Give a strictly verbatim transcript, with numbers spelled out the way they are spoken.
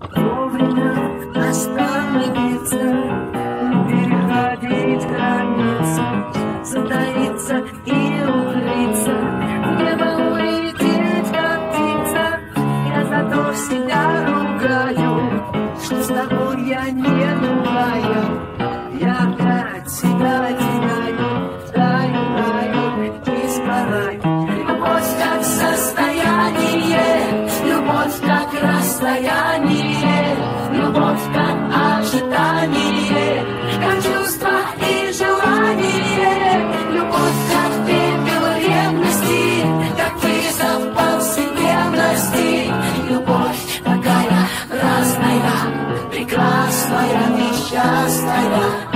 Вовремя остановиться, переходить границы, затаиться и укрыться, в небо улететь, как птица. Я за то себя ругаю, что с тобой я не бываю. Я опять себя теряю, таю, таю и сгораю. Любовь как состояние, любовь как расстояние, любовь как ожидание, как чувство и желание, любовь как пепел ревности, как вызов повседневности, любовь такая разная, прекрасная, несчастная.